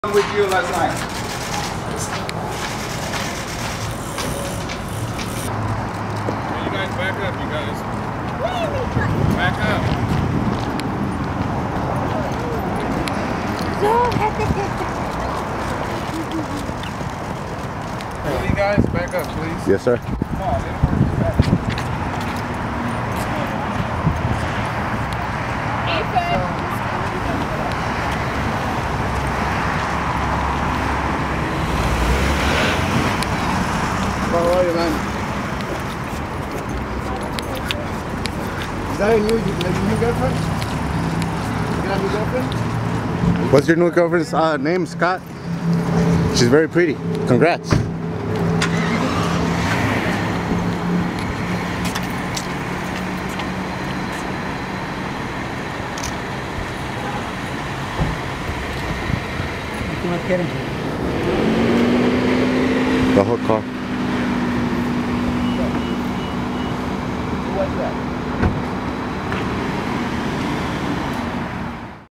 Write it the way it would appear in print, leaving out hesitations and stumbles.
With you last night. Hey, you guys back up, you guys. Back up. Will you guys back up, please? Yes, sir. Come on, let's go. How are you, man? Is that a new girlfriend? You got a new girlfriend? What's your new girlfriend's name, Scott? She's very pretty. Congrats. The whole car. What's that?